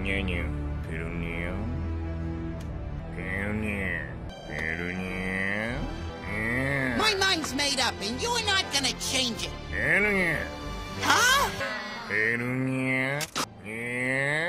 My mind's made up, and you're not gonna change it. Huh?